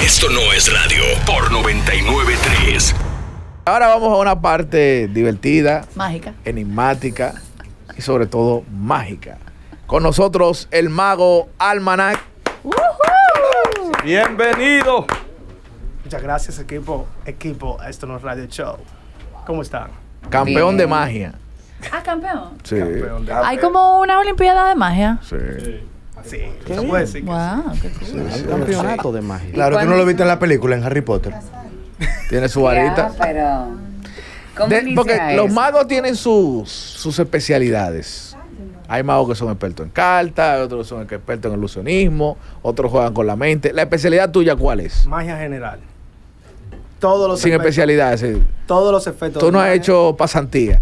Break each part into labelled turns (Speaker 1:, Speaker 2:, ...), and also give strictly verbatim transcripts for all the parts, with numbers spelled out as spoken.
Speaker 1: Esto no es radio por noventa y nueve punto tres.
Speaker 2: Ahora vamos a una parte divertida,
Speaker 3: mágica,
Speaker 2: enigmática y sobre todo mágica. Con nosotros el mago Almanac.
Speaker 3: Uh-huh.
Speaker 4: Bienvenido.
Speaker 5: Muchas gracias, equipo, equipo, a Esto No es Radio Show. ¿Cómo están?
Speaker 2: Campeón
Speaker 3: Bien.
Speaker 2: de magia.
Speaker 3: Ah, campeón.
Speaker 2: Sí.
Speaker 5: Campeón de...
Speaker 3: Hay como una olimpiada de magia.
Speaker 2: Sí.
Speaker 5: Sí, se puede decir que
Speaker 3: Wow, qué cool.
Speaker 2: Sí, sí,
Speaker 4: Un campeonato
Speaker 2: sí.
Speaker 4: de magia.
Speaker 6: Claro, tú no lo viste en la película, en Harry Potter.
Speaker 2: Tiene su varita.
Speaker 7: Ya, pero ¿cómo
Speaker 2: De-
Speaker 7: inicia
Speaker 2: porque los
Speaker 7: eso?
Speaker 2: magos tienen sus, sus especialidades. Hay magos que son expertos en cartas, otros son expertos en ilusionismo, otros juegan con la mente. ¿La especialidad tuya cuál es?
Speaker 5: magia general. Todos los
Speaker 2: Sin
Speaker 5: efectos,
Speaker 2: especialidades. sí.
Speaker 5: todos los efectos.
Speaker 2: Tú no
Speaker 5: de
Speaker 2: has
Speaker 5: magia.
Speaker 2: hecho pasantía.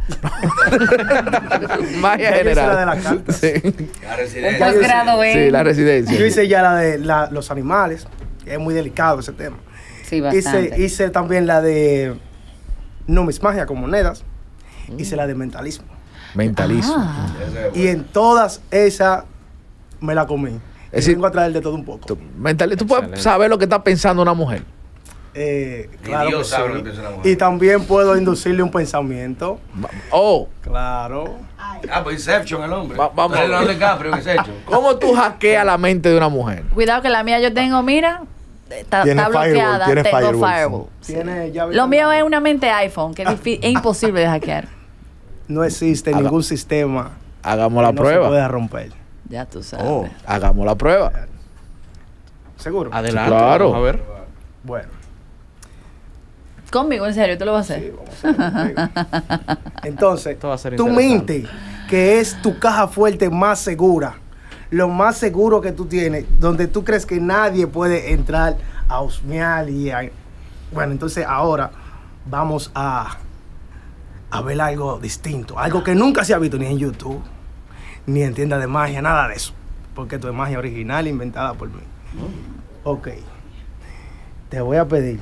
Speaker 2: Magia
Speaker 5: Ya yo hice la de
Speaker 2: general.
Speaker 5: las cartas.
Speaker 2: Sí.
Speaker 7: Un posgrado en...
Speaker 2: Sí, la residencia.
Speaker 5: Yo hice ya la de la- los animales, que es muy delicado ese tema.
Speaker 7: Sí, bastante.
Speaker 5: Hice, hice también la de numismagia con monedas. Hice la de mentalismo.
Speaker 2: Mentalismo.
Speaker 3: Ah.
Speaker 5: Y en todas esas me la comí.
Speaker 2: Es
Speaker 5: Y
Speaker 2: decir,
Speaker 5: vengo a traer de todo un poco.
Speaker 2: Tú, mentali- tú puedes
Speaker 4: Excelente.
Speaker 2: saber lo que está pensando una mujer.
Speaker 5: Eh,
Speaker 8: Ni
Speaker 5: claro
Speaker 8: Dios
Speaker 5: que
Speaker 8: sabe
Speaker 5: sí.
Speaker 8: lo que piensa la mujer.
Speaker 5: Y también puedo inducirle un pensamiento.
Speaker 2: Oh,
Speaker 5: Claro.
Speaker 8: Ah, pues Inception el hombre.
Speaker 2: Va- vamos.
Speaker 8: Pero Leonardo DiCaprio en Inception.
Speaker 2: ¿cómo tú hackeas la mente de una mujer?
Speaker 3: Cuidado que la mía yo tengo, mira, está,
Speaker 6: Tiene
Speaker 3: está
Speaker 6: firewall,
Speaker 3: bloqueada,
Speaker 6: tiene
Speaker 3: tengo
Speaker 6: firewall,
Speaker 3: firewall.
Speaker 5: Tiene llave
Speaker 3: Lo mío
Speaker 5: también.
Speaker 3: es una mente iPhone, que es, difí- es imposible de hackear.
Speaker 5: No existe
Speaker 2: Haga-
Speaker 5: ningún sistema
Speaker 2: Hagamos la
Speaker 5: que no
Speaker 2: prueba.
Speaker 5: se pueda romper.
Speaker 3: Ya tú sabes.
Speaker 2: Oh, hagamos la prueba.
Speaker 5: ¿Seguro?
Speaker 4: Adelante.
Speaker 2: Claro.
Speaker 4: Vamos a ver.
Speaker 5: Bueno.
Speaker 3: Conmigo, en serio, tú lo vas a
Speaker 5: Sí,
Speaker 3: hacer.
Speaker 5: vamos a hacer contigo. Entonces,
Speaker 4: Esto va a ser
Speaker 5: tu
Speaker 4: interesante.
Speaker 5: mente, que es tu caja fuerte más segura, lo más seguro que tú tienes, donde tú crees que nadie puede entrar a husmear y a... Bueno, entonces ahora vamos a, a ver algo distinto, algo que nunca se ha visto ni en YouTube, ni en tiendas de magia, nada de eso, porque esto es magia original inventada por mí. Ok, te voy a pedir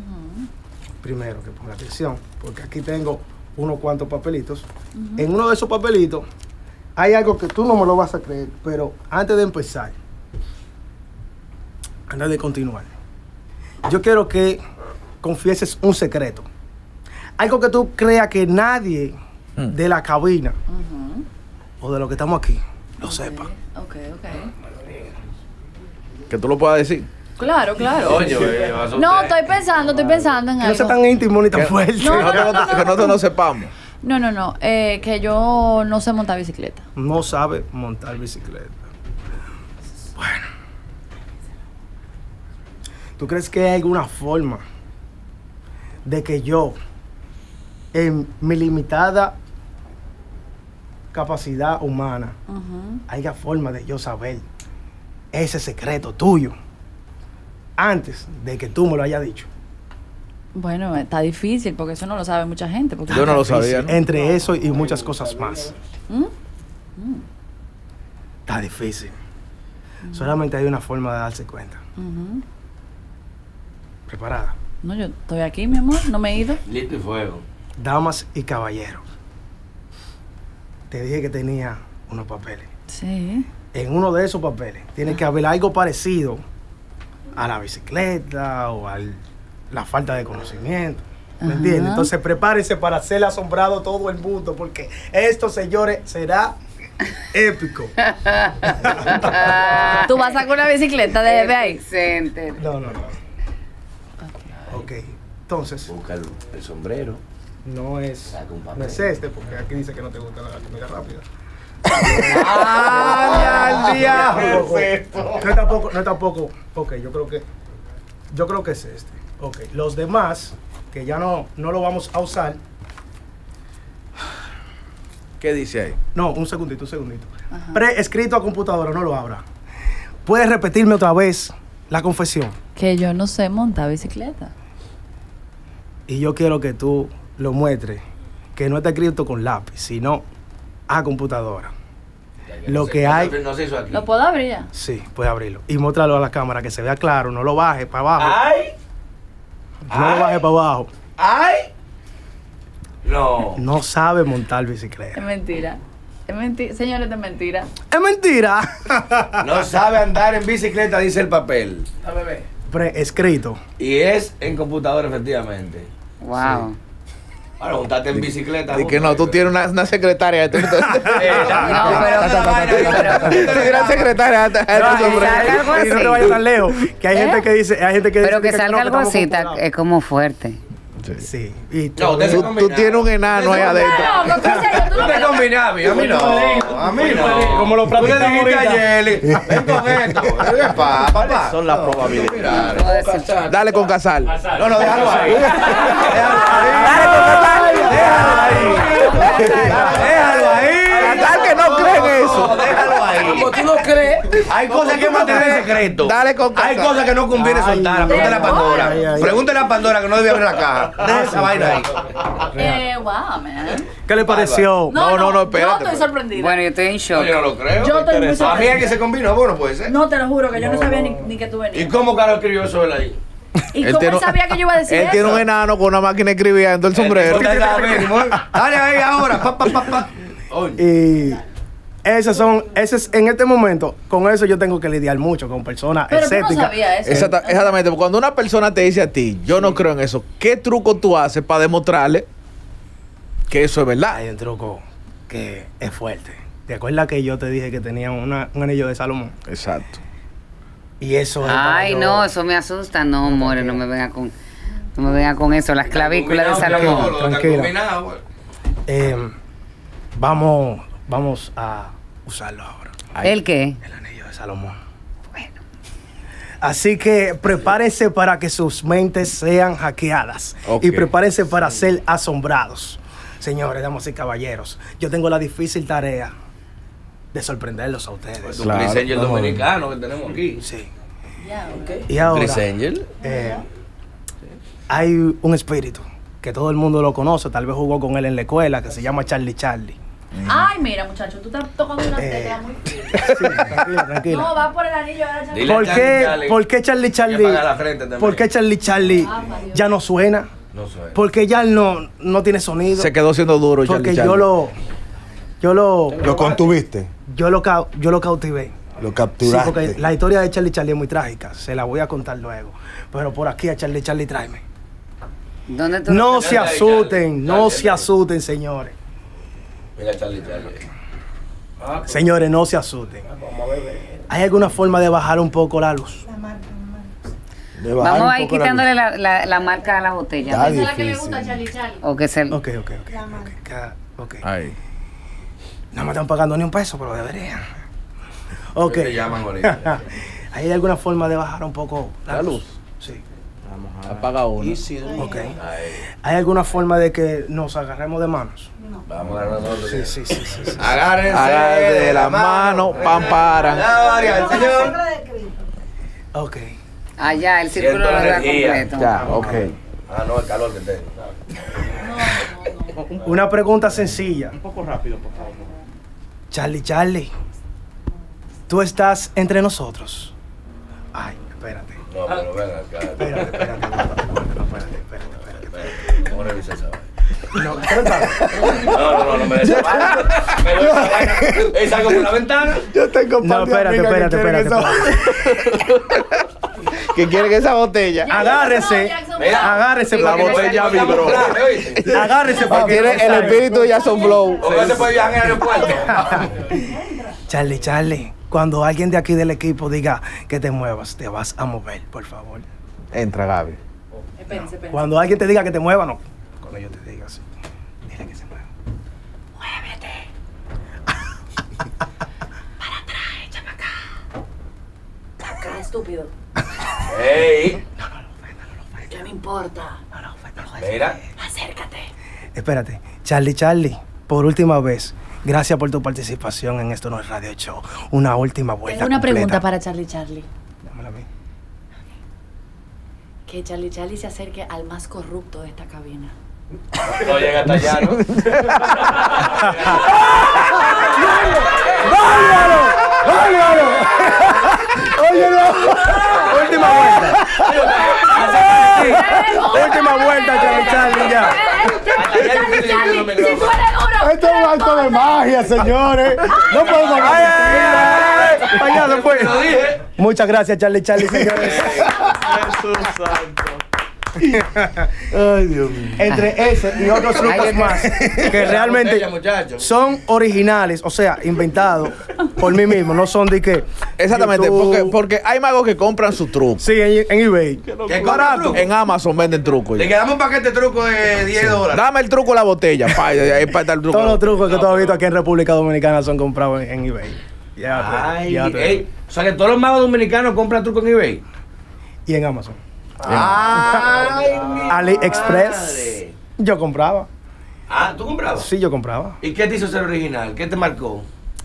Speaker 5: primero que ponga atención, porque aquí tengo unos cuantos papelitos. En uno de esos papelitos hay algo que tú no me lo vas a creer, pero antes de empezar, antes de continuar, yo quiero que confieses un secreto. Algo que tú creas que nadie
Speaker 2: Hmm.
Speaker 5: de la cabina
Speaker 3: Ujú.
Speaker 5: o de los que estamos aquí lo sepa.
Speaker 3: Ok, ok.
Speaker 2: Que tú lo puedas decir.
Speaker 3: Claro, claro.
Speaker 8: Oye, oye, vas a
Speaker 3: No,
Speaker 8: usted.
Speaker 3: estoy pensando, estoy pensando en
Speaker 5: Que no sea
Speaker 3: algo.
Speaker 5: tan íntimo ni tan
Speaker 2: Que-
Speaker 5: fuerte.
Speaker 2: Que nosotros no, que nosotros no sepamos.
Speaker 3: No, no, no. Eh, que yo no sé montar bicicleta.
Speaker 5: No sabe montar bicicleta. Bueno. ¿Tú crees que hay alguna forma de que yo, en mi limitada capacidad humana,
Speaker 3: Ujú.
Speaker 5: haya forma de yo saber ese secreto tuyo antes de que tú me lo hayas dicho?
Speaker 3: Bueno, está difícil porque eso no lo sabe mucha gente. Porque
Speaker 2: Yo no lo sabía, ¿no?
Speaker 5: Entre eso y muchas cosas más.
Speaker 3: ¿Mm?
Speaker 5: Está difícil. Solamente hay una forma de darse cuenta.
Speaker 3: Ujú.
Speaker 5: ¿Preparada?
Speaker 3: No, yo estoy aquí, mi amor, no me he ido.
Speaker 8: Listo y fuego.
Speaker 5: Damas y caballeros, te dije que tenía unos papeles.
Speaker 3: Sí.
Speaker 5: En uno de esos papeles tiene que haber algo parecido a la bicicleta o a la falta de conocimiento. ¿Me
Speaker 3: Ajá.
Speaker 5: entiendes? Entonces prepárense para hacer asombrado todo el mundo, porque esto, señores, será épico.
Speaker 3: Tú vas a sacar una bicicleta de, de ahí.
Speaker 7: Center.
Speaker 5: No, no, no. Ok, entonces,
Speaker 8: Busca el, el sombrero.
Speaker 5: no es,
Speaker 8: Saca un papel.
Speaker 5: no es este, porque aquí dice que no te gusta la comida rápida.
Speaker 2: ¡Ay, al diablo!
Speaker 5: No es tampoco, no es tampoco. Ok, yo creo que. Yo creo que es este. Ok. Los demás, que ya no, no lo vamos a usar.
Speaker 2: ¿Qué dice ahí?
Speaker 5: No, un segundito, un segundito. Pre-escrito a computadora, no lo abra. ¿Puedes repetirme otra vez la confesión?
Speaker 3: Que yo no sé montar bicicleta.
Speaker 5: Y yo quiero que tú lo muestres. Que no está escrito con lápiz, sino a computadora. Lo
Speaker 8: No se-
Speaker 5: que
Speaker 8: no
Speaker 5: hay-
Speaker 8: se- No se hizo aquí.
Speaker 3: ¿Lo puedo abrir ya?
Speaker 5: Sí, puedes abrirlo. Y muéstralo a la cámara, que se vea claro. No lo bajes para abajo.
Speaker 8: ¡Ay!
Speaker 5: No lo bajes para abajo.
Speaker 8: ¡Ay! No.
Speaker 5: No sabe montar
Speaker 3: Es
Speaker 5: bicicleta.
Speaker 3: mentira. Es mentira. Señores, es mentira.
Speaker 5: ¡Es mentira!
Speaker 8: No sabe andar en bicicleta, dice el papel.
Speaker 5: pre- escrito.
Speaker 8: Y es en computadora, efectivamente.
Speaker 7: Wow.
Speaker 8: Ahora, montarte en bicicleta.
Speaker 2: Y que no, tú tienes una, una secretaria. Tú, tú,
Speaker 7: No, pero, pero,
Speaker 2: tú tienes una secretaria.
Speaker 5: No, y,
Speaker 7: salga algo
Speaker 5: y no
Speaker 7: así.
Speaker 5: te vayas tan lejos. Que hay
Speaker 7: ¿Eh?
Speaker 5: gente que dice, hay gente que
Speaker 7: pero
Speaker 5: dice
Speaker 7: que salga
Speaker 5: no,
Speaker 7: algo
Speaker 5: estamos
Speaker 7: así ta-
Speaker 5: computados.
Speaker 7: es como fuerte.
Speaker 5: Sí. Y
Speaker 8: No, ustedes se
Speaker 2: Tú, tú
Speaker 8: combinaron.
Speaker 2: tienes un enano ahí adentro.
Speaker 3: No, no, ¿qué serio? Tú
Speaker 8: Tú
Speaker 3: no
Speaker 8: te
Speaker 3: me lo-
Speaker 8: combinabas, a mí no. A mí no.
Speaker 5: Como lo
Speaker 8: Tú le
Speaker 5: platicamos
Speaker 8: dijiste
Speaker 5: ahorita.
Speaker 8: a Yeli, ven con esto. ¿Qué pasa, papá?
Speaker 2: Son las probabilidades.
Speaker 7: Puedo decir.
Speaker 2: Dale con Casal.
Speaker 8: No, no, déjalo ahí.
Speaker 2: Dale con Casal.
Speaker 8: Déjalo ahí.
Speaker 2: Casal que no cree en eso.
Speaker 8: Déjalo ahí.
Speaker 2: Como tú no crees.
Speaker 8: Hay cosas que mantener en secreto.
Speaker 2: Dale con
Speaker 8: Hay
Speaker 2: Casal.
Speaker 8: cosas que no conviene
Speaker 5: Ay,
Speaker 8: soltar. Pregúntale a Pandora.
Speaker 5: ay, ay.
Speaker 8: Pregúntale a Pandora que no debía abrir la caja. Deja esa vaina ahí.
Speaker 3: Eh, wow, man.
Speaker 5: ¿Qué le pareció?
Speaker 2: No, no, no, espérate,
Speaker 3: Yo estoy
Speaker 2: pues.
Speaker 3: sorprendida.
Speaker 7: Bueno, yo estoy en shock.
Speaker 8: Yo no lo creo.
Speaker 3: Yo estoy muy
Speaker 8: A mí
Speaker 3: sorprendida.
Speaker 8: es que se combinó, bueno, puede ser.
Speaker 3: No, te lo juro que yo no, sabía Ni, ni que tú
Speaker 8: ¿Y
Speaker 3: venías.
Speaker 8: cómo Carlos escribió eso él ahí?
Speaker 3: ¿Y
Speaker 2: Él
Speaker 3: cómo
Speaker 2: tiene
Speaker 3: él
Speaker 2: un-
Speaker 3: sabía que yo iba a decir
Speaker 2: Él
Speaker 3: eso?
Speaker 2: tiene un enano con una máquina escribiendo el sombrero.
Speaker 8: Dale ahí ahora. Pa, pa, pa, pa.
Speaker 5: Y esas son, ese es, en este momento, con eso yo tengo que lidiar mucho con personas
Speaker 3: Pero tú no
Speaker 5: escépticas.
Speaker 3: sabías eso.
Speaker 2: Exacta- exactamente. Cuando una persona te dice a ti, yo no creo en eso, ¿qué truco tú haces para demostrarle que eso es verdad?
Speaker 5: Hay un truco que es fuerte. ¿Te acuerdas que yo te dije que tenía una- un anillo de Salomón?
Speaker 2: Exacto.
Speaker 5: Y eso es para
Speaker 7: Ay,
Speaker 5: yo-
Speaker 7: no, eso me asusta. No, more, no me venga con, no me venga con eso. Las clavículas de Salomón.
Speaker 5: Tranquila. Eh, vamos, vamos a usarlo ahora.
Speaker 7: ¿El qué?
Speaker 5: El anillo de Salomón. Así que prepárense para que sus mentes sean hackeadas.
Speaker 2: Ok.
Speaker 5: Y prepárense para ser asombrados. Señores, damas y caballeros, yo tengo la difícil tarea de sorprenderlos a ustedes.
Speaker 8: Un
Speaker 2: Claro,
Speaker 8: Chris Angel
Speaker 2: vamos.
Speaker 8: dominicano que tenemos aquí.
Speaker 5: Sí.
Speaker 3: Ya, ok.
Speaker 5: Y ahora,
Speaker 8: Chris Angel.
Speaker 5: eh, hay un espíritu que todo el mundo lo conoce, tal vez jugó con él en la escuela, que se llama Charlie Charlie.
Speaker 3: Ay, mira, muchacho, tú estás tocando una
Speaker 5: Eh.
Speaker 3: tecla muy
Speaker 5: Sí, tranquila, tranquila.
Speaker 3: No, va por el anillo ahora, chaval.
Speaker 8: Dile a
Speaker 5: ¿Por
Speaker 8: Charlie
Speaker 5: qué,
Speaker 8: Charlie
Speaker 5: ¿Por qué Charlie
Speaker 8: que
Speaker 5: Charlie?
Speaker 8: paga la frente también.
Speaker 5: ¿Por qué Charlie Charlie
Speaker 3: Ah, Dios.
Speaker 5: ya no suena?
Speaker 8: No suena.
Speaker 5: Porque ya él no, no tiene sonido.
Speaker 2: Se quedó siendo duro,
Speaker 5: Porque
Speaker 2: Charlie
Speaker 5: yo
Speaker 2: Charlie.
Speaker 5: lo, yo lo,
Speaker 6: Lo contuviste,
Speaker 5: yo lo, cau- yo lo cautivé.
Speaker 6: lo
Speaker 5: Sí,
Speaker 6: capturaste.
Speaker 5: porque la historia de Charlie Charlie es muy trágica. Se la voy a contar luego. Pero por aquí a Charlie Charlie tráeme.
Speaker 7: ¿Dónde tú
Speaker 5: No
Speaker 7: lo-
Speaker 5: se asusten, no se asusten, señores.
Speaker 8: Mira Charlie Charlie.
Speaker 5: Señores, no se asusten. ¿Hay alguna forma de bajar un poco la luz?
Speaker 6: De bajar
Speaker 7: Vamos
Speaker 6: un
Speaker 7: a ir
Speaker 6: poco la
Speaker 7: quitándole
Speaker 6: luz.
Speaker 7: la, la, la marca a la botella.
Speaker 6: Está
Speaker 3: Esa es la que le
Speaker 6: difícil.
Speaker 3: gusta a Charlie Charlie.
Speaker 7: O que se...
Speaker 5: Ok, ok, ok. ok, cada- ok.
Speaker 2: Ay.
Speaker 5: No me están pagando ni un peso, pero deberían. Ok.
Speaker 8: Te llaman ahorita.
Speaker 5: ¿Hay alguna forma de bajar un poco la,
Speaker 2: La
Speaker 5: luz?
Speaker 2: luz.
Speaker 5: Sí.
Speaker 2: Apaga uno.
Speaker 5: Ok.
Speaker 8: Ay,
Speaker 5: ¿Hay alguna forma de que nos agarremos de manos?
Speaker 8: vamos a dar nosotros.
Speaker 5: Sí, sí, sí, sí. sí.
Speaker 8: Agárrense
Speaker 2: Agárrense de la mano, pam, paran.
Speaker 8: Gloria al Señor.
Speaker 5: Ok.
Speaker 7: Allá, el círculo
Speaker 8: Siento
Speaker 7: lo da
Speaker 8: energía.
Speaker 7: completo.
Speaker 2: Ya, ok.
Speaker 8: Ah, no, el calor que tengo.
Speaker 5: Una pregunta sencilla. Un poco rápido, por favor. Charlie, Charlie. ¿Tú estás entre nosotros? Ay, espérate.
Speaker 8: No, pero ven acá.
Speaker 5: Espérate, espérate. No, no, espérate, espérate, espérate, espérate.
Speaker 8: ¿Cómo revisa esa vaina?
Speaker 5: No, espérate.
Speaker 8: No, no, no, no me des esa vaina. Me doy esa vaina. Él salgo por la ventana.
Speaker 2: Yo tengo
Speaker 5: No, espérate, espérate, espérate, espérate.
Speaker 2: Que quieren esa botella.
Speaker 5: Agárrese.
Speaker 8: Mira,
Speaker 5: Agárrese
Speaker 2: La
Speaker 5: porque
Speaker 2: botella vibró.
Speaker 5: Agárrese
Speaker 2: Ah,
Speaker 5: porque
Speaker 2: tiene el espíritu de Jason Flow.
Speaker 8: ¿Cómo se puede viajar en el aeropuerto?
Speaker 5: Charlie, Charlie, cuando alguien de aquí del equipo diga que te muevas, te vas a mover, por favor.
Speaker 2: Entra, Gaby.
Speaker 3: Espérense, espérense.
Speaker 5: Cuando alguien te diga que te mueva, no. Cuando yo te diga así, dile que se mueva.
Speaker 3: Acá, estúpido.
Speaker 8: ¡Ey!
Speaker 3: ¿Qué me importa?
Speaker 8: Mira.
Speaker 3: Acércate.
Speaker 5: Espérate, Charlie, Charlie, por última vez, gracias por tu participación en Esto No Es Radio Show. Una última vuelta.
Speaker 3: Tengo una
Speaker 5: completa.
Speaker 3: pregunta para Charlie Charlie.
Speaker 5: Dámela a mí.
Speaker 3: Que Charlie Charlie se acerque al más corrupto de esta cabina.
Speaker 8: No llega hasta allá, ¿no?
Speaker 5: ¡Oye, no! Última vuelta. Última vuelta, Charlie, Charlie, ya.
Speaker 3: Charlie Charlie, si fuera duro.
Speaker 6: Esto es un acto de magia, señores. No podemos hablar.
Speaker 5: Allá se fue.
Speaker 8: Lo dije.
Speaker 5: Muchas gracias, Charlie Charlie, señores.
Speaker 2: Jesús santo.
Speaker 6: Ay, Dios mío.
Speaker 5: Entre ese y otros trucos
Speaker 7: Ay,
Speaker 5: más que realmente
Speaker 8: botella, muchacho.
Speaker 5: son originales, o sea, inventados por mí mismo, no son de que.
Speaker 2: Exactamente,
Speaker 5: YouTube.
Speaker 2: porque, porque hay magos que compran sus trucos.
Speaker 5: Sí, en, en eBay.
Speaker 8: ¿Qué
Speaker 5: Barato.
Speaker 8: truco?
Speaker 2: En Amazon venden trucos.
Speaker 8: Le
Speaker 2: ya.
Speaker 8: quedamos un paquete de truco de diez dólares.
Speaker 2: Dame el truco de la botella. Pa, ahí está el truco.
Speaker 5: Todos los trucos que tú has visto aquí en República Dominicana son comprados en, en eBay. Ya,
Speaker 8: Ay,
Speaker 5: ya te-
Speaker 8: ey, o sea que todos los magos dominicanos compran truco en eBay.
Speaker 5: Y en Amazon.
Speaker 8: Ay, mi
Speaker 5: AliExpress.
Speaker 8: madre.
Speaker 5: Yo compraba.
Speaker 8: Ah, ¿tú comprabas?
Speaker 5: Sí, yo compraba.
Speaker 8: ¿Y qué te hizo ser original? ¿Qué te marcó?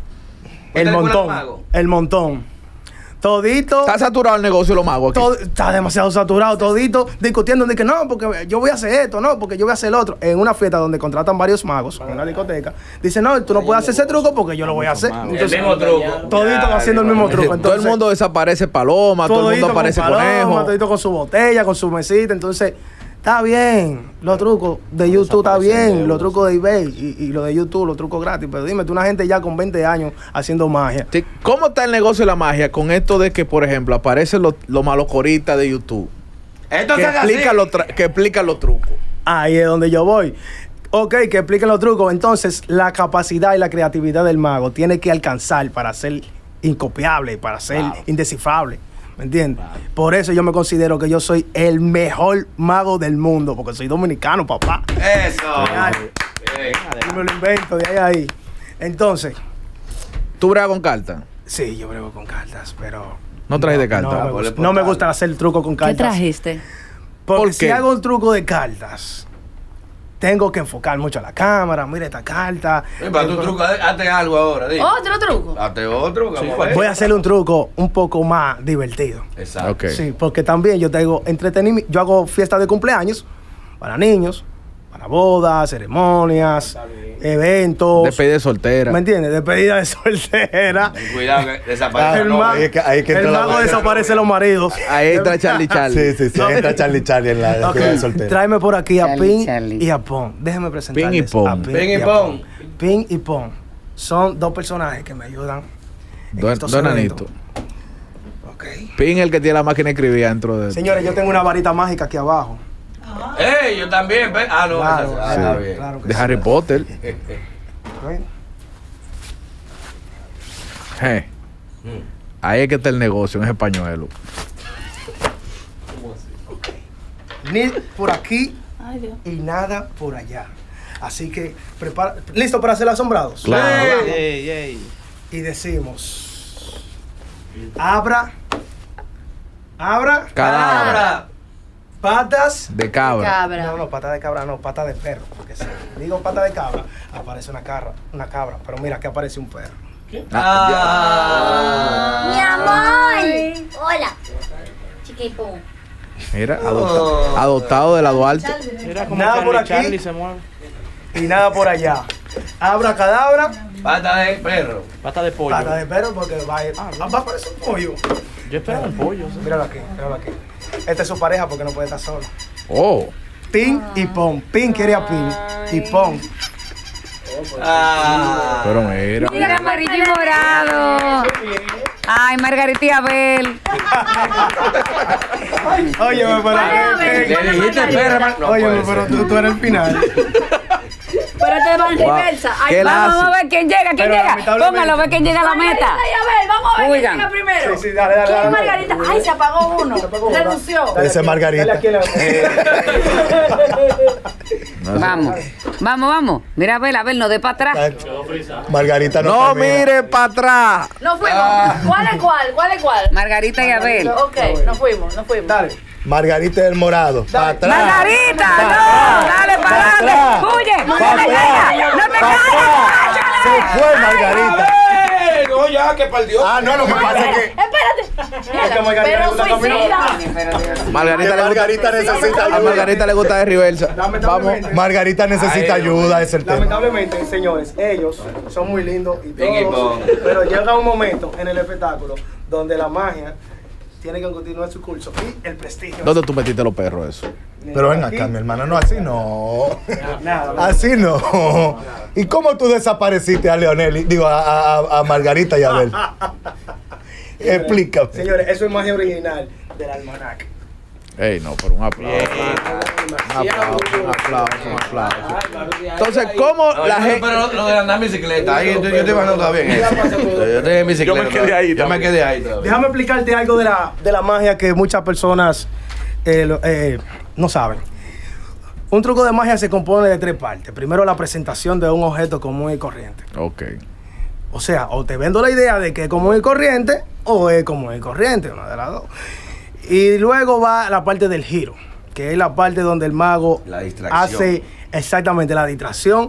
Speaker 5: El
Speaker 8: ¿Fuiste a la escuela
Speaker 5: montón.
Speaker 8: mago?
Speaker 5: El montón. Todito.
Speaker 2: Está saturado el negocio de los magos aquí.
Speaker 5: todo- está demasiado saturado. Todito discutiendo de que no, porque yo voy a hacer esto, no, porque yo voy a hacer lo otro. En una fiesta donde contratan varios magos, en una discoteca, dicen, no, tú no puedes hacer ese truco porque yo lo voy a hacer.
Speaker 8: El
Speaker 5: Entonces,
Speaker 8: mismo truco.
Speaker 5: todito
Speaker 8: Ya,
Speaker 5: haciendo el mismo truco.
Speaker 2: todo el
Speaker 5: Entonces,
Speaker 2: mundo desaparece paloma, todo el
Speaker 5: todito
Speaker 2: mundo aparece
Speaker 5: con paloma,
Speaker 2: conejo.
Speaker 5: todito con su botella, con su mesita. Entonces, está bien. Los trucos de YouTube está bien. Los trucos de eBay y, y los de YouTube, los trucos gratis. Pero dime, tú una gente ya con veinte años haciendo magia.
Speaker 2: Sí, ¿cómo está el negocio de la magia con esto de que, por ejemplo, aparecen los, los malocoristas de YouTube?
Speaker 8: Esto
Speaker 2: Que
Speaker 8: se hace así.
Speaker 2: explican los, tra- que explican los trucos.
Speaker 5: Ahí es donde yo voy. Ok, que expliquen los trucos. Entonces, la capacidad y la creatividad del mago tiene que alcanzar para ser incopiable, para ser indescifrable. ¿Me entiendes? Por eso yo me considero que yo soy el mejor mago del mundo, porque soy dominicano, papá.
Speaker 8: Eso.
Speaker 5: Real.
Speaker 8: Bien.
Speaker 5: Y me lo invento de ahí a ahí. Entonces,
Speaker 2: ¿Tú bregas con cartas?
Speaker 5: sí, yo brego con cartas, pero...
Speaker 2: No trajiste cartas.
Speaker 5: No, me
Speaker 8: Ponle
Speaker 5: gusta, no me
Speaker 8: portal.
Speaker 5: gusta hacer truco con
Speaker 3: ¿Qué
Speaker 5: cartas.
Speaker 3: trajiste?
Speaker 5: Porque
Speaker 2: ¿Por
Speaker 5: si
Speaker 2: qué?
Speaker 5: hago un truco de cartas, tengo que enfocar mucho a la cámara. Mira esta carta.
Speaker 8: Ven, para tu truco, hazte algo ahora. di.
Speaker 3: ¿Otro truco?
Speaker 8: Hazte otro. que vamos a ver.
Speaker 5: Voy a hacerle un truco un poco más divertido.
Speaker 8: Exacto.
Speaker 2: Ok.
Speaker 5: Sí, porque también yo tengo entretenimiento. Yo hago fiestas de cumpleaños para niños, para bodas, ceremonias, eventos.
Speaker 2: Despedida de soltera.
Speaker 5: ¿Me entiendes? Despedida de soltera.
Speaker 8: Ten cuidado que desaparece.
Speaker 5: el
Speaker 8: no,
Speaker 5: ma-
Speaker 6: ahí es que- ahí es que
Speaker 5: el
Speaker 6: entra la
Speaker 5: mago
Speaker 6: vaina.
Speaker 5: desaparece los maridos.
Speaker 2: Ahí entra Charlie Charlie.
Speaker 6: Sí, sí, sí. Ahí entra Charlie Charlie en la
Speaker 5: Ok,
Speaker 6: despedida de soltero.
Speaker 5: tráeme por aquí a
Speaker 7: Charlie,
Speaker 5: Pin
Speaker 7: Charlie.
Speaker 5: y a Pon. Déjenme presentarles
Speaker 2: Pin y Pon.
Speaker 5: a
Speaker 8: Pin y
Speaker 5: a
Speaker 8: Pon.
Speaker 5: Pin y Pon son dos personajes que me ayudan en
Speaker 2: Don,
Speaker 5: estos
Speaker 2: don
Speaker 5: eventos.
Speaker 2: Anito.
Speaker 5: Ok.
Speaker 2: Pin el que tiene la máquina de escribir dentro de...
Speaker 5: Señores, yo tengo una varita mágica aquí abajo.
Speaker 8: ¡Ey! Yo también. ve- Ah, no.
Speaker 5: Claro,
Speaker 8: esa- ah,
Speaker 5: sí,
Speaker 8: está bien.
Speaker 5: claro que
Speaker 2: de
Speaker 5: sí.
Speaker 2: Harry Potter.
Speaker 5: Ok.
Speaker 2: Je. Ahí es que está el negocio, en ese pañuelo.
Speaker 5: Ni por aquí
Speaker 3: Ay, Dios.
Speaker 5: y nada por allá. Así que, prepara, ¿listo para ser asombrados?
Speaker 2: Claro.
Speaker 5: Y decimos, abra, abra,
Speaker 2: Cadabra.
Speaker 5: patas.
Speaker 2: De cabra.
Speaker 3: Cabra.
Speaker 5: No, no, pata de cabra, no, pata de perro. Porque si digo pata de cabra, aparece una cabra, una cabra. Pero mira, que aparece un perro.
Speaker 8: Ah.
Speaker 4: Mi amor. Hola. Chiquipum.
Speaker 2: Mira, adopta- adoptado de la Duarte.
Speaker 5: Nada por aquí y nada por allá. Abra cadabra,
Speaker 8: Pata de perro.
Speaker 9: Pata de pollo.
Speaker 5: pata de perro porque va a, ir- ah, va a aparecer un pollo.
Speaker 9: Yo espero un pollo. ¿sí?
Speaker 5: Míralo aquí, míralo aquí. Esta es su pareja porque no puede estar solo.
Speaker 2: Oh.
Speaker 5: Pin y Pon. Pin quiere a Pin y Pon.
Speaker 8: Ah.
Speaker 2: Pero mira.
Speaker 7: Mira, amarillo y morado. Ay, Margarita y Abel.
Speaker 5: Óyeme, pero.
Speaker 8: Le dijiste perro, man. No
Speaker 5: Óyeme,
Speaker 8: puede
Speaker 5: pero
Speaker 8: ser.
Speaker 5: tú, tú eres el final.
Speaker 3: Pero te van
Speaker 2: Wow.
Speaker 3: reversa. Ay,
Speaker 2: ¿Qué
Speaker 3: vamos.
Speaker 2: la
Speaker 7: Vamos a
Speaker 2: hace?
Speaker 7: ver quién llega, quién
Speaker 5: Pero
Speaker 7: llega.
Speaker 5: lamentablemente-
Speaker 7: Póngalo, a ver quién llega a la meta.
Speaker 3: Margarita y Abel, vamos a ver quién
Speaker 7: Oigan.
Speaker 3: llega primero.
Speaker 5: Sí, sí, dale, dale,
Speaker 3: ¿Quién
Speaker 5: dale.
Speaker 3: Margarita? Ay, se apagó uno.
Speaker 5: apagó uno.
Speaker 3: Renunció.
Speaker 5: Dale
Speaker 6: Ese
Speaker 5: aquí,
Speaker 6: Margarita.
Speaker 5: dale aquí en la-
Speaker 2: No,
Speaker 7: Vamos, vamos, vamos. Mira, Abel, Abel, no dé para atrás.
Speaker 6: Margarita no
Speaker 2: no
Speaker 6: termina.
Speaker 2: mire para atrás.
Speaker 3: Nos fuimos. ¿Cuál es cuál? ¿Cuál es cuál?
Speaker 7: Margarita y Abel.
Speaker 3: Ok, nos fuimos, nos fuimos.
Speaker 5: Dale.
Speaker 6: Margarita del morado. Para atrás.
Speaker 7: Margarita, no, dale para
Speaker 6: atrás.
Speaker 7: adelante. Huye, no
Speaker 6: Pa'
Speaker 7: te
Speaker 6: atrás.
Speaker 7: caigas, no te
Speaker 6: Pa'
Speaker 7: caigas.
Speaker 6: Se fue Margarita.
Speaker 8: ¡Ey! No, ya, que perdió.
Speaker 6: Ah, no, lo que pasa es que,
Speaker 3: Espérate.
Speaker 5: que a Margarita le
Speaker 3: Pero
Speaker 5: gusta
Speaker 3: suicida.
Speaker 2: Margarita,
Speaker 6: que
Speaker 2: le
Speaker 6: Margarita
Speaker 2: gusta,
Speaker 6: necesita
Speaker 2: a
Speaker 6: ayuda.
Speaker 2: Margarita le gusta de reversa. Vamos.
Speaker 5: Lamentablemente.
Speaker 6: Margarita necesita
Speaker 8: Ay,
Speaker 6: ayuda, es el tema.
Speaker 5: Lamentablemente, señores, ellos son muy lindos y
Speaker 8: Bien, y
Speaker 5: todos,
Speaker 8: Pon.
Speaker 5: pero llega un momento en el espectáculo donde la magia tiene que continuar su curso y el prestigio.
Speaker 2: ¿Dónde tú metiste los perros eso?
Speaker 6: Pero ven
Speaker 5: Aquí,
Speaker 6: acá, mi hermano, no, así no.
Speaker 5: Nada, nada.
Speaker 6: Así no. ¿Y cómo tú desapareciste a Leonel? y- Digo, a, a- a Margarita y a Abel. Explícame.
Speaker 5: Señores, eso es magia original del almanaque.
Speaker 2: Ey, no, pero un aplauso. Un aplauso, un aplauso, un aplauso. Entonces, ¿cómo
Speaker 8: No,
Speaker 2: la
Speaker 8: yo-
Speaker 2: gente...
Speaker 8: Pero lo de andar en bicicleta, ahí yo, yo estoy bajando todavía en eso. Yo estoy en bicicleta.
Speaker 9: Yo me quedé ahí
Speaker 8: Yo me quedé ahí todavía.
Speaker 5: Déjame explicarte algo de la, de la magia que muchas personas eh, lo- eh, no saben. Un truco de magia se compone de tres partes. Primero, la presentación de un objeto común y corriente.
Speaker 2: Ok.
Speaker 5: O sea, o te vendo la idea de que es común y corriente o es común y corriente, una de las dos. Y luego va la parte del giro, que es la parte donde el mago
Speaker 8: La distracción.
Speaker 5: hace exactamente la distracción,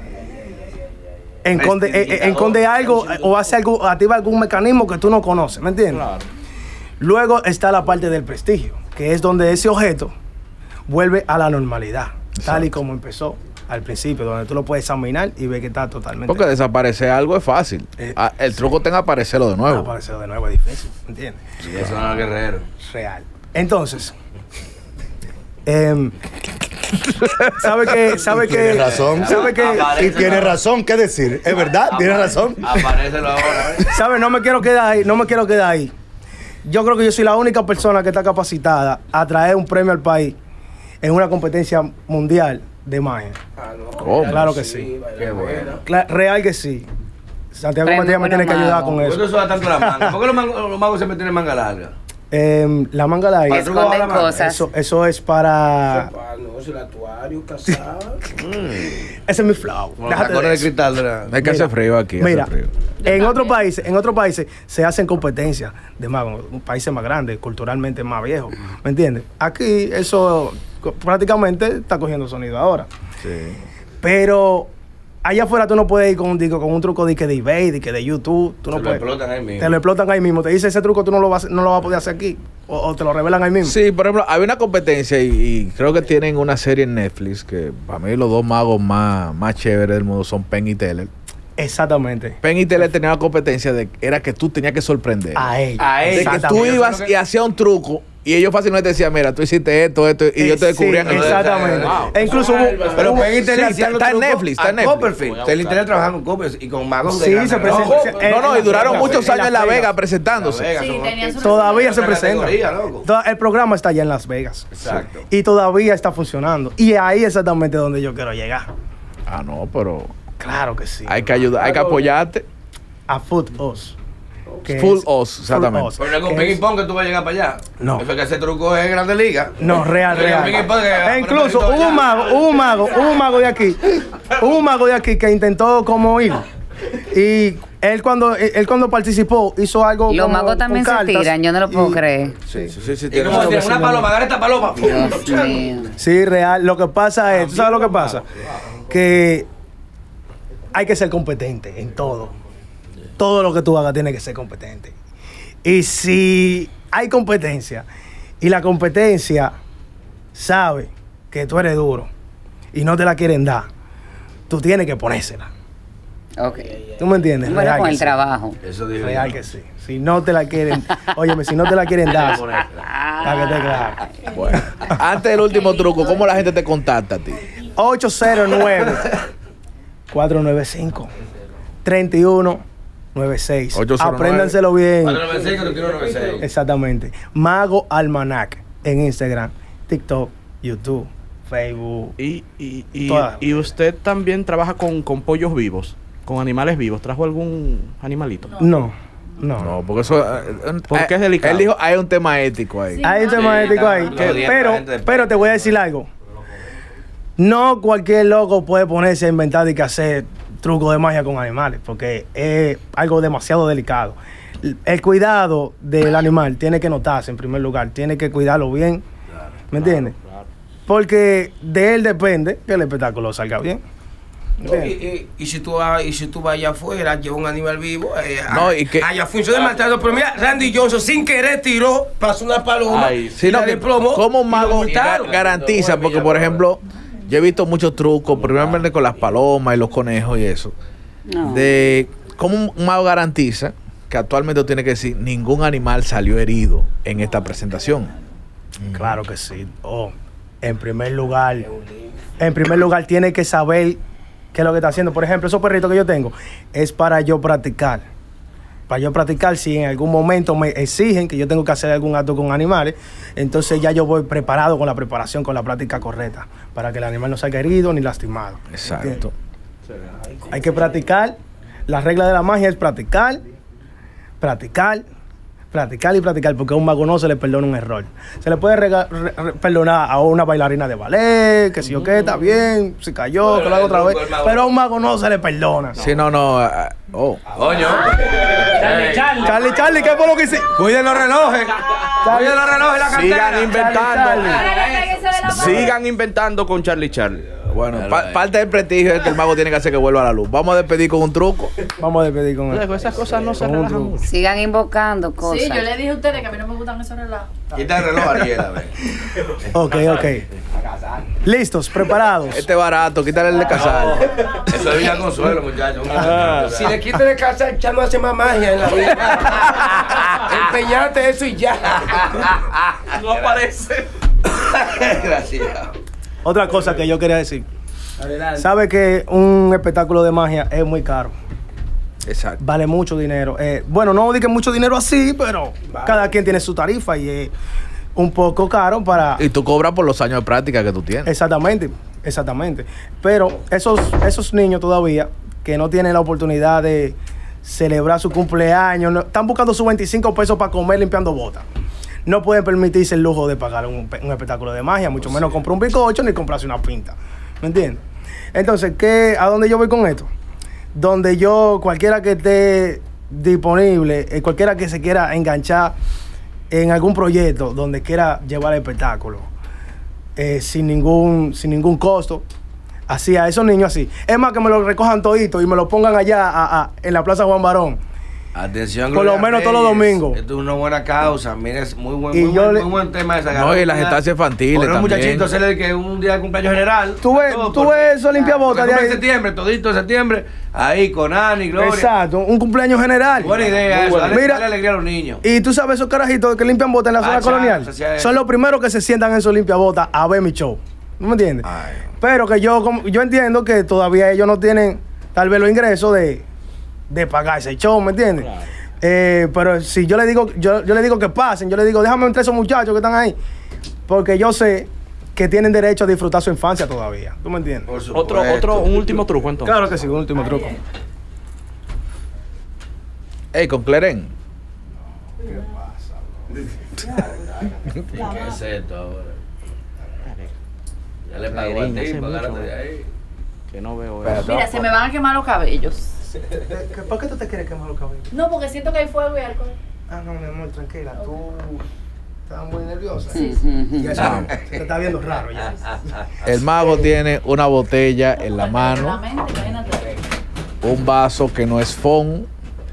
Speaker 5: esconde, eh, eh, esconde algo eh, o hace algo, activa algún mecanismo que tú no conoces, ¿me entiendes? Luego está la parte del prestigio, que es donde ese objeto vuelve a la normalidad, tal y como empezó al principio, donde tú lo puedes examinar y ver que está totalmente...
Speaker 2: Porque desaparecer algo es fácil.
Speaker 5: Eh,
Speaker 2: Ah, el truco está en aparecerlo de nuevo.
Speaker 5: Apareció de nuevo, es difícil, ¿me entiendes?
Speaker 8: Y eso no es guerrero.
Speaker 5: Real. Entonces, em, ¿sabe que sabe que
Speaker 6: Tiene razón.
Speaker 5: ¿Sabe que
Speaker 6: Y tiene razón, ¿qué decir? ¿Es verdad? ¿Tiene razón?
Speaker 8: Aparécelo ahora. ¿eh?
Speaker 5: ¿Sabe? No me quiero quedar ahí, no me quiero quedar ahí. Yo creo que yo soy la única persona que está capacitada a traer un premio al país en una competencia mundial de magia.
Speaker 2: ¿Cómo?
Speaker 5: Claro que sí.
Speaker 8: Qué bueno.
Speaker 5: Cla- real que sí. Santiago
Speaker 7: Premio
Speaker 5: Matías me
Speaker 7: para
Speaker 5: tiene que ayudar
Speaker 7: mago.
Speaker 5: con
Speaker 8: ¿Por qué
Speaker 5: eso.
Speaker 8: eso da tanto la manga? ¿Por qué los, magos- los magos siempre tienen manga larga?
Speaker 5: Em, la manga
Speaker 8: Para
Speaker 5: larga,
Speaker 8: el truco bajo la
Speaker 7: Esconden
Speaker 8: manga.
Speaker 7: cosas.
Speaker 5: eso, eso es para...
Speaker 10: No, es el actuario, casado.
Speaker 5: Ese es mi flow.
Speaker 8: Con los
Speaker 5: Déjate
Speaker 8: tacones
Speaker 5: de
Speaker 8: de
Speaker 5: eso.
Speaker 8: cristal de la...
Speaker 2: Es que hace frío aquí. hace
Speaker 5: Mira,
Speaker 2: frío.
Speaker 5: en otros países, en otros países se hacen competencias de magos, países más grandes, culturalmente más viejos, ¿me entiendes? Aquí eso co- prácticamente está cogiendo sonido ahora.
Speaker 2: Sí.
Speaker 5: Pero allá afuera tú no puedes ir con un digo, con un truco de que de eBay, de que de YouTube, tú no
Speaker 8: Se lo
Speaker 5: puedes.
Speaker 8: explotan ahí mismo.
Speaker 5: Te lo explotan ahí mismo. Te dice ese truco tú no lo vas, no lo vas a poder hacer aquí o, o te lo revelan ahí mismo.
Speaker 2: Sí, por ejemplo, había una competencia y, y creo que tienen una serie en Netflix que para mí los dos magos más, más chéveres del mundo son Penn y Teller.
Speaker 5: Exactamente.
Speaker 2: Penn y Teller tenían una competencia de era que tú tenías que sorprender.
Speaker 5: A ellos.
Speaker 8: A ellos.
Speaker 2: de que tú
Speaker 5: Exactamente.
Speaker 2: ibas y hacías un truco y ellos fácilmente decían, mira, tú hiciste esto, esto, y ellos te
Speaker 5: Eh, sí,
Speaker 2: descubrían que lo de-
Speaker 5: exactamente.
Speaker 8: Wow.
Speaker 5: E incluso hubo,
Speaker 8: Pero
Speaker 5: hubo-
Speaker 8: Penn y Teller
Speaker 2: sí,
Speaker 8: hacían
Speaker 2: está-
Speaker 8: los
Speaker 2: está en
Speaker 8: trucos
Speaker 2: Netflix, está
Speaker 8: a
Speaker 2: en Netflix.
Speaker 8: Copperfield. Penn y Teller trabajan con Copperfield y con magos de
Speaker 5: Sí,
Speaker 8: grande
Speaker 5: se presenta.
Speaker 8: rojo.
Speaker 5: se-
Speaker 2: No, no, y duraron
Speaker 5: en
Speaker 2: muchos
Speaker 5: Las
Speaker 2: años en Las Vegas
Speaker 5: Vegas.
Speaker 2: presentándose.
Speaker 8: Las Vegas,
Speaker 3: Sí,
Speaker 8: son-
Speaker 3: tenía su
Speaker 5: Todavía se
Speaker 8: Otra
Speaker 5: presenta.
Speaker 8: categoría, loco.
Speaker 5: To- El programa está allá en Las Vegas.
Speaker 8: Exacto.
Speaker 5: Y todavía está funcionando. Y ahí exactamente donde yo quiero llegar.
Speaker 2: Ah, no, pero
Speaker 5: Claro que sí.
Speaker 2: hay que ayudar, hay que apoyarte.
Speaker 5: A Foot Us. que
Speaker 2: Full
Speaker 5: es-
Speaker 2: Us, exactamente.
Speaker 5: Full Us,
Speaker 8: Pero no es con
Speaker 5: que
Speaker 8: ping
Speaker 5: es-
Speaker 8: pong que tú vas a llegar para allá.
Speaker 5: No.
Speaker 8: Eso es que ese truco es Grande Liga.
Speaker 5: No, real,
Speaker 8: Pero
Speaker 5: real.
Speaker 8: el ping pong que-
Speaker 5: E incluso
Speaker 8: pero
Speaker 5: hubo un
Speaker 8: ya.
Speaker 5: mago, hubo un mago, hubo un mago de aquí. Hubo un mago de aquí que intentó como ir. Y él cuando él cuando participó hizo algo
Speaker 7: Los
Speaker 5: como
Speaker 7: magos también
Speaker 5: con
Speaker 7: se
Speaker 5: cartas
Speaker 7: tiran, yo no lo puedo
Speaker 5: y-
Speaker 7: creer.
Speaker 2: Sí, sí, sí. sí,
Speaker 8: Y
Speaker 2: tiene
Speaker 8: como
Speaker 2: razón.
Speaker 8: decir, una paloma, agarra esta paloma.
Speaker 7: Dios mío.
Speaker 5: Sí, real. Lo que pasa es, ¿tú sabes lo que pasa? Que hay que ser competente en todo. Todo lo que tú hagas tiene que ser competente. Y si hay competencia y la competencia sabe que tú eres duro y no te la quieren dar, tú tienes que ponérsela.
Speaker 7: Ok.
Speaker 5: ¿Tú me entiendes?
Speaker 7: Bueno,
Speaker 5: Real
Speaker 7: con
Speaker 5: que
Speaker 7: el
Speaker 5: sí.
Speaker 7: trabajo.
Speaker 8: Eso digo
Speaker 5: Real
Speaker 8: yo.
Speaker 5: que sí. Si no te la quieren, óyeme, si no te la quieren dar, para que te claro.
Speaker 2: Bueno, antes del último truco, ¿cómo la gente te contacta a ti?
Speaker 5: ocho cero nueve, cuatro nueve cinco, tres uno nueve seis.
Speaker 2: ocho cero nueve,
Speaker 5: Apréndanselo bien.
Speaker 8: cuatro nueve seis, cuatro uno nueve seis.
Speaker 5: Exactamente. Mago Almanac en Instagram, TikTok, YouTube, Facebook.
Speaker 9: Y, y, y,
Speaker 5: Toda.
Speaker 9: y usted también trabaja con, con pollos vivos, con animales vivos. ¿Trajo algún animalito?
Speaker 5: No, no.
Speaker 2: No, porque eso. eh, eh,
Speaker 9: Porque
Speaker 2: eh,
Speaker 9: es delicado.
Speaker 2: Él dijo, hay un tema ético ahí.
Speaker 3: Sí.
Speaker 5: Hay un tema
Speaker 8: Sí,
Speaker 5: ético ahí.
Speaker 8: está-
Speaker 5: que-
Speaker 8: lo odian
Speaker 5: pero,
Speaker 8: la gente de
Speaker 5: pero te voy a decir algo. No cualquier loco puede ponerse a inventar y que hacer trucos de magia con animales, porque es algo demasiado delicado. El cuidado del animal tiene que notarse en primer lugar, tiene que cuidarlo bien, ¿me entiendes? Porque de él depende que el espectáculo salga bien. ¿me
Speaker 10: No, y,
Speaker 5: entiendes?
Speaker 10: y- y si tú vas, y si tú vas allá afuera, lleva un animal vivo, eh,
Speaker 2: No,
Speaker 10: a-
Speaker 2: y que-
Speaker 10: allá función de maltrato. Pero mira, Randy Johnson sin querer tiró, pasó una paloma,
Speaker 9: Ay,
Speaker 2: Sí,
Speaker 10: y
Speaker 2: no,
Speaker 10: la
Speaker 2: que
Speaker 10: desplomó,
Speaker 2: ¿cómo un
Speaker 10: y lo
Speaker 2: mago
Speaker 10: multaron.
Speaker 2: ga- garantiza? Porque, por ejemplo, yo he visto muchos trucos, primeramente con las palomas y los conejos y eso.
Speaker 7: No.
Speaker 2: De cómo un mago garantiza que actualmente tú tienes que decir, ningún animal salió herido en esta presentación.
Speaker 5: Claro que sí. Oh, en primer lugar, en primer lugar tiene que saber qué es lo que está haciendo. Por ejemplo, esos perritos que yo tengo es para yo practicar para yo practicar, si en algún momento me exigen que yo tengo que hacer algún acto con animales, entonces ya yo voy preparado con la preparación, con la práctica correcta, para que el animal no salga herido ni lastimado.
Speaker 2: Exacto.
Speaker 5: Hay que practicar. La regla de la magia es practicar, practicar, practicar y practicar, porque a un mago no se le perdona un error. Se le puede rega- re- re- perdonar a una bailarina de ballet, que si yo qué, está bien, se cayó, que lo hago otra vez, pero a un mago no se le perdona.
Speaker 2: Si no, no. uh, oh.
Speaker 8: Coño.
Speaker 10: Charlie, Charlie.
Speaker 5: Charlie, Charlie, ¿qué fue lo que hiciste?
Speaker 10: Cuiden los relojes. Cuiden los relojes y la
Speaker 9: Sigan
Speaker 10: cartera.
Speaker 9: inventando. Sigan inventando con Charlie Charlie.
Speaker 2: Bueno, pa- parte del prestigio es que el mago tiene que hacer que vuelva a la luz. Vamos a despedir con un truco.
Speaker 5: Vamos a despedir con él.
Speaker 9: Luego, esas cosas no se
Speaker 5: Con un
Speaker 9: relajan
Speaker 5: truco.
Speaker 9: mucho.
Speaker 7: Sigan invocando cosas.
Speaker 3: Sí, yo le dije a ustedes que a mí no me gustan esos relajos.
Speaker 8: Quita el reloj, Ariel, a ver.
Speaker 5: Ok, ok. Listos, preparados.
Speaker 2: Este es barato, quítale el de casar.
Speaker 8: Eso es Villa Consuelo, muchachos.
Speaker 10: Si le quitan el casa, ya no hace más magia en la vida. Empeñate eso y ya.
Speaker 9: No aparece.
Speaker 8: Gracias.
Speaker 5: Otra cosa que yo quería decir. Sabe que un espectáculo de magia es muy caro.
Speaker 2: Exacto.
Speaker 5: Vale mucho dinero. Eh, bueno, no digo mucho dinero así, pero cada quien tiene su tarifa y es un poco caro para...
Speaker 2: Y tú cobras por los años de práctica que tú tienes.
Speaker 5: Exactamente, exactamente. Pero esos, esos niños todavía que no tienen la oportunidad de celebrar su cumpleaños, no- están buscando sus veinticinco pesos para comer limpiando botas. No pueden permitirse el lujo de pagar un, un espectáculo de magia, mucho menos comprar un bizcocho ni comprarse una pinta. ¿Me entiendes? Entonces, ¿qué, ¿a dónde yo voy con esto? Donde yo, cualquiera que esté disponible, eh, cualquiera que se quiera enganchar en algún proyecto donde quiera llevar el espectáculo, eh, sin ningún sin ningún costo, así a esos niños así. Es más, que me lo recojan todito y me lo pongan allá a- a- en la Plaza Juan Barón.
Speaker 8: Atención,
Speaker 5: Por lo
Speaker 8: Gloria
Speaker 5: menos todos los
Speaker 8: Reyes.
Speaker 5: domingos.
Speaker 8: Esto es una buena causa. Mira, es muy buen,
Speaker 5: Y
Speaker 8: muy,
Speaker 5: yo
Speaker 8: buen,
Speaker 5: le-
Speaker 8: muy buen tema esa.
Speaker 2: No, y las estancias infantiles
Speaker 8: Por un
Speaker 2: también.
Speaker 8: muchachito, hacerle que un día de cumpleaños general.
Speaker 5: Tú ves,
Speaker 8: todo
Speaker 5: tú
Speaker 8: por-
Speaker 5: ves eso limpia bota de
Speaker 8: Porque
Speaker 5: ahí.
Speaker 8: en septiembre, todito de septiembre, ahí con Ani, Gloria.
Speaker 5: Exacto, un cumpleaños general.
Speaker 8: Buena idea
Speaker 5: Muy
Speaker 8: eso.
Speaker 5: bueno.
Speaker 8: Dale,
Speaker 5: Mira,
Speaker 8: dale alegría a los niños.
Speaker 5: y tú sabes esos carajitos que limpian botas en la
Speaker 8: Ah,
Speaker 5: zona
Speaker 8: chaval,
Speaker 5: colonial.
Speaker 8: eso sí es.
Speaker 5: Son los primeros que se sientan en esos limpia botas a ver mi show. ¿No me entiendes?
Speaker 8: Ay.
Speaker 5: Pero que yo como- yo entiendo que todavía ellos no tienen tal vez los ingresos de, de pagar ese show, ¿me entiendes? Eh, pero si yo le digo, yo, yo le digo que pasen, yo le digo, déjame entre esos muchachos que están ahí. Porque yo sé que tienen derecho a disfrutar su infancia todavía. ¿Tú me entiendes?
Speaker 8: Por supuesto.
Speaker 9: Otro, otro, un último truco entonces.
Speaker 5: Claro que sí, un último truco.
Speaker 2: Ey, con Cleren.
Speaker 8: ¿Qué es esto ahora? Ya le pagó a
Speaker 9: Cleren,
Speaker 8: ti,
Speaker 9: hace
Speaker 8: pagárate
Speaker 9: mucho.
Speaker 8: de ahí.
Speaker 9: Que no veo
Speaker 2: Espérate.
Speaker 9: eso.
Speaker 3: Mira, se me van a quemar los cabellos.
Speaker 5: ¿Por qué tú te quieres quemar los cabellos?
Speaker 3: No, porque siento que hay fuego y alcohol.
Speaker 5: Ah, no, mi amor, tranquila. Tú estás muy nerviosa.
Speaker 7: Sí, sí, sí.
Speaker 5: Ya sabes, se te está viendo raro ya.
Speaker 2: El mago tiene una botella en la
Speaker 3: La
Speaker 2: mano,
Speaker 3: mente, imagínate.
Speaker 2: un vaso que no es fond,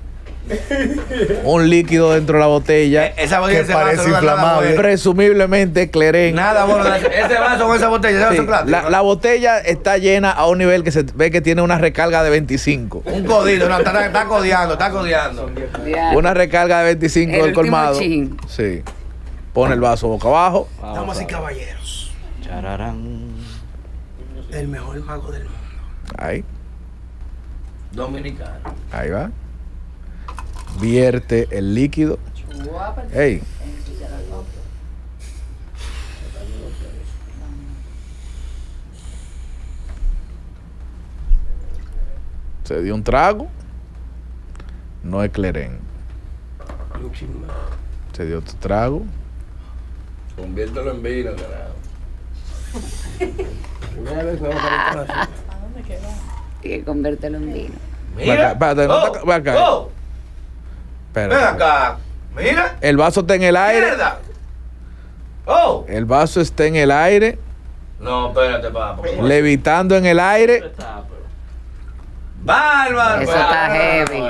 Speaker 2: un líquido dentro de la botella,
Speaker 8: Eh, Esa botella
Speaker 6: Que
Speaker 8: ese vaso
Speaker 6: parece
Speaker 8: no da nada
Speaker 6: inflamable.
Speaker 8: bueno.
Speaker 2: presumiblemente Cleren.
Speaker 8: Nada bueno. Ese vaso con esa botella, ese
Speaker 2: Sí,
Speaker 8: vaso plástico.
Speaker 2: la, la botella está llena a un nivel que se ve que tiene una recarga de veinticinco.
Speaker 8: Un codito, no, está, está codeando, está codeando.
Speaker 7: Ya.
Speaker 2: Una recarga de veinticinco
Speaker 7: El
Speaker 2: del
Speaker 7: último
Speaker 2: colmado.
Speaker 7: chin.
Speaker 2: Sí. Pone el vaso boca abajo.
Speaker 5: Damas y caballeros,
Speaker 9: Chararán.
Speaker 5: el mejor mago del mundo.
Speaker 2: Ahí,
Speaker 8: Dominicano.
Speaker 2: ahí va. Vierte el líquido. Ey. Se dio un trago. No es Cleren. Se dio otro trago.
Speaker 8: Conviértelo en vino, carajo.
Speaker 7: Y que convértelo en vino.
Speaker 2: Ven acá, espérate, no te- ven acá.
Speaker 8: oh,
Speaker 2: Espérate.
Speaker 8: ven acá. Mira.
Speaker 2: El vaso está en el aire.
Speaker 8: Mierda. Oh.
Speaker 2: El vaso está en el aire.
Speaker 8: No, espérate, papá.
Speaker 2: Levitando en el aire.
Speaker 8: Bárbaro.
Speaker 7: Eso está heavy.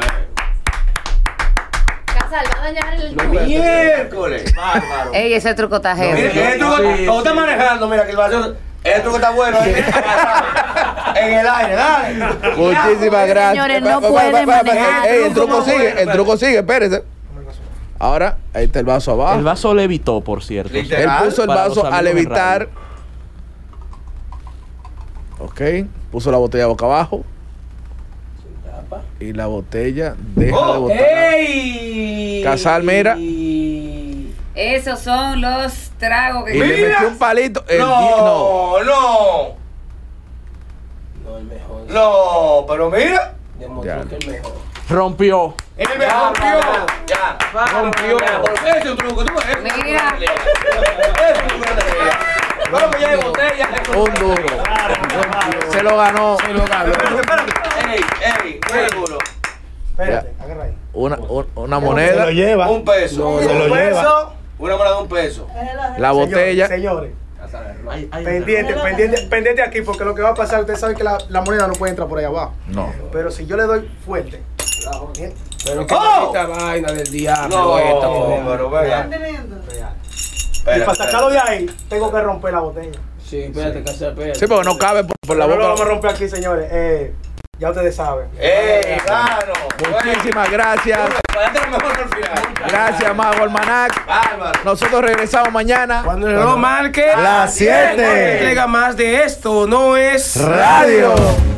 Speaker 3: Casal, va a dañar el
Speaker 8: Miércoles. Bárbaro.
Speaker 7: Ey, ese truco está
Speaker 8: Mira,
Speaker 7: heavy.
Speaker 8: que el truco, como está manejando, mira que el vaso, el truco está bueno. ¿eh? En el aire, dale.
Speaker 2: Muchísimas gracias.
Speaker 3: Señores, no
Speaker 2: Pa- pa-
Speaker 3: pueden
Speaker 2: pa- pa- pa-
Speaker 3: manejar.
Speaker 2: Ey, el truco
Speaker 8: No
Speaker 2: sigue,
Speaker 8: pueden,
Speaker 2: el truco sigue, espérese. Ahora, ahí está el vaso abajo.
Speaker 9: El vaso levitó, por cierto.
Speaker 8: Literal.
Speaker 2: Él puso el
Speaker 9: Para los
Speaker 2: vaso a
Speaker 9: amigos en
Speaker 2: levitar. Ok, puso la botella boca abajo. y la botella deja
Speaker 8: Oh,
Speaker 2: de botar.
Speaker 10: ¡Ey!
Speaker 2: Casal, mira.
Speaker 7: Esos son los tragos que
Speaker 2: Y le
Speaker 8: Mira.
Speaker 2: metió un palito. El
Speaker 8: No,
Speaker 2: no.
Speaker 8: no.
Speaker 10: No, el mejor.
Speaker 8: No, pero mira.
Speaker 10: Demostró
Speaker 2: Ya.
Speaker 10: que el mejor.
Speaker 9: Rompió.
Speaker 8: El
Speaker 10: Ya,
Speaker 8: mejor rompió.
Speaker 10: ya.
Speaker 8: Ya.
Speaker 10: Rompió.
Speaker 8: Ya, porque ese es un truco. Tú ves, ese es un
Speaker 7: Mira.
Speaker 8: truco de pelea. Ese es un truco de pelea. Bueno, que ya hay botella. eso es
Speaker 2: Un duro. Se lo ganó.
Speaker 10: Se lo ganó.
Speaker 8: Espérate, espérate. Ey, ey, muy duro.
Speaker 5: Espérate, agarra ahí.
Speaker 2: Una, un- una
Speaker 6: Se
Speaker 2: moneda,
Speaker 6: lo lleva.
Speaker 8: Un peso.
Speaker 6: Se lo
Speaker 5: Un
Speaker 6: lleva.
Speaker 5: peso.
Speaker 8: Una moneda de un peso.
Speaker 2: la botella.
Speaker 5: Señores, pendiente, pendiente, pendiente aquí, porque lo que va a pasar, ustedes saben que la, la moneda no puede entrar por ahí abajo.
Speaker 2: No.
Speaker 5: Pero si yo le doy fuerte, bien,
Speaker 10: Pero qué
Speaker 8: ¡Oh!
Speaker 10: bonita vaina del diablo.
Speaker 8: No,
Speaker 10: esta, por
Speaker 8: pero vea.
Speaker 5: y para sacarlo de ahí, tengo que romper la botella.
Speaker 10: Sí, espérate, que se espérate.
Speaker 2: Sí, porque no cabe por, por la
Speaker 5: Pero no lo vamos a
Speaker 2: boca.
Speaker 5: romper aquí, señores. Eh, ya ustedes saben.
Speaker 8: ¡Ey, gano!
Speaker 2: Muchísimas gracias.
Speaker 8: Para lo mejor al final.
Speaker 2: Gracias, Mago Almanac.
Speaker 8: Bárbaro.
Speaker 2: Nosotros regresamos mañana.
Speaker 10: Cuando el reloj marque
Speaker 6: Las siete.
Speaker 10: entrega más de esto, no es
Speaker 6: Radio.